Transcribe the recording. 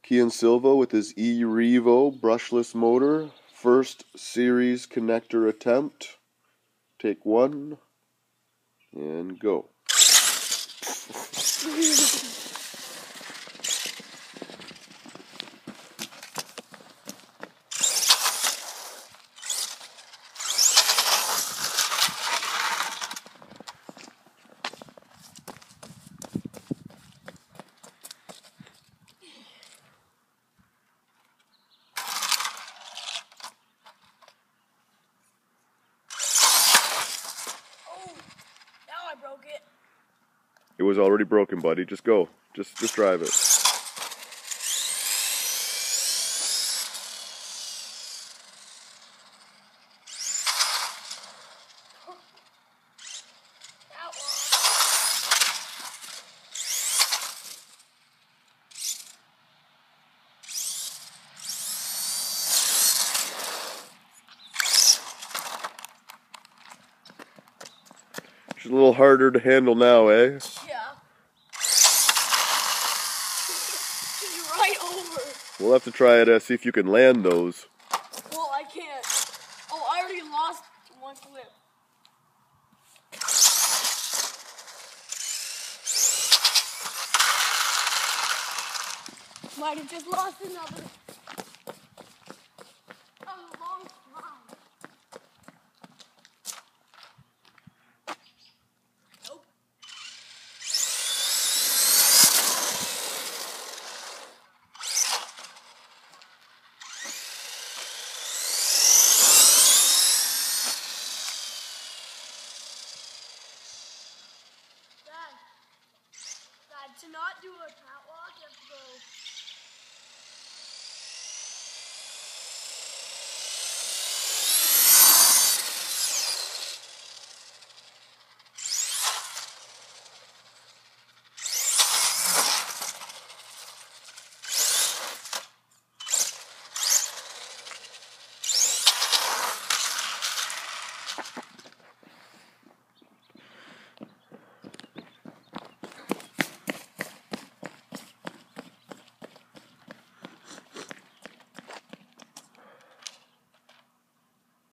Kiean Silva with his E-Revo brushless motor. First series connector attempt. Take one and go. Broke it. It was already broken, buddy. Just go. Just drive it. It's a little harder to handle now, eh? Yeah. Right over. We'll have to try it, see if you can land those. Well, I can't. Oh, I already lost one clip. Might have just lost another.